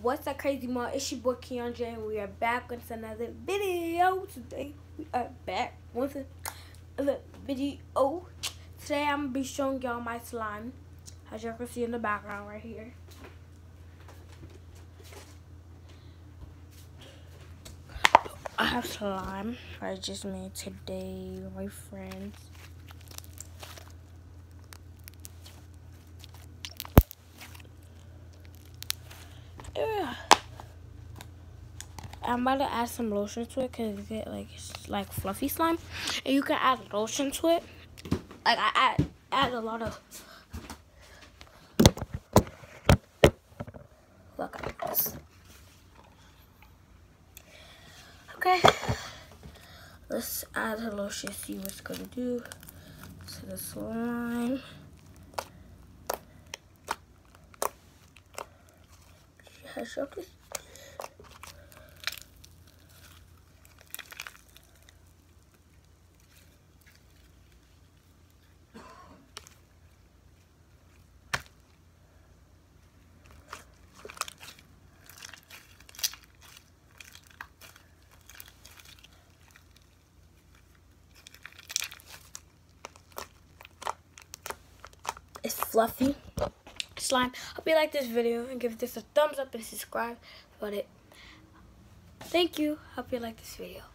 What's up, crazy mom? It's your boy Keandre, and we are back with another video. Today we are back with another video. Today I'm gonna be showing y'all my slime, as y'all can see in the background right here. I have slime I just made today with my friends. I'm about to add some lotion to it because it's like fluffy slime, and you can add lotion to it. Like I add a lot of. Look at this. Okay, let's add the lotion. See what it's gonna do to the slime. It's fluffy slime. Hope you like this video and give this a thumbs up and subscribe. Thank you. Hope you like this video.